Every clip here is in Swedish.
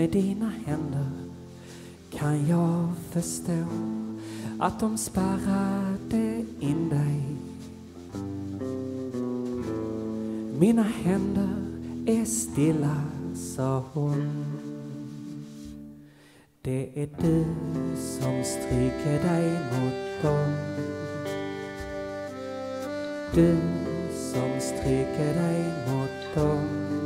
med dina händer kan jag förstå att de spärrade in dig. Mina händer är stilla, sa hon. Det är du som stryker dig mot dem. Du som stryker dig mot dem.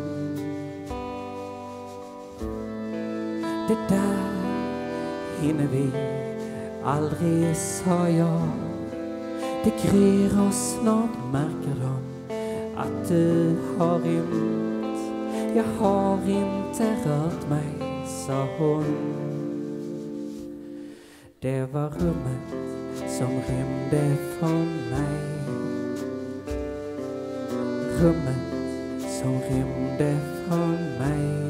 Det där hinner vi aldrig, sa jag. Det gryr och snart märker de att du har rymt. Jag har inte rört mig, sa hon. Det var rummet som rymde från mig. Rummet som rymde från mig.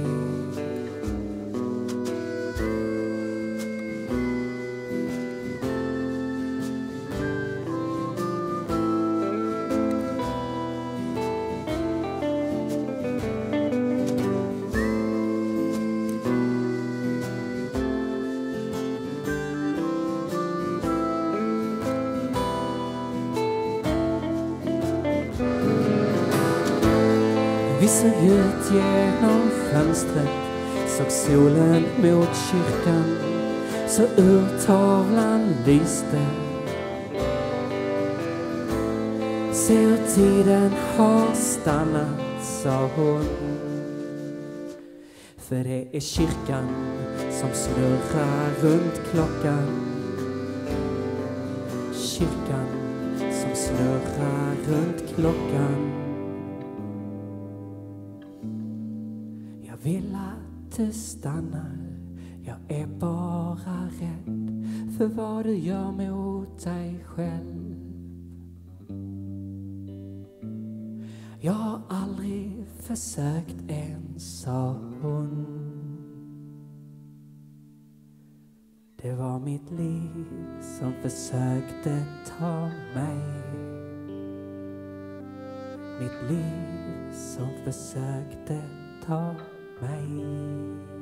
Vi såg ut genom fönstret, såg solen mot kyrkan, så urtavlan lyste. Se hur tiden har stannat, sa hon. För det är kyrkan som snurrar runt klockan. Kyrkan som snurrar runt klockan. Jag vill att du stannar. Jag är bara rädd för vad du gör mot dig själv. Jag har aldrig försökt än, sa hon. Det var mitt liv som försökte ta mig. Mitt liv som försökte ta mig.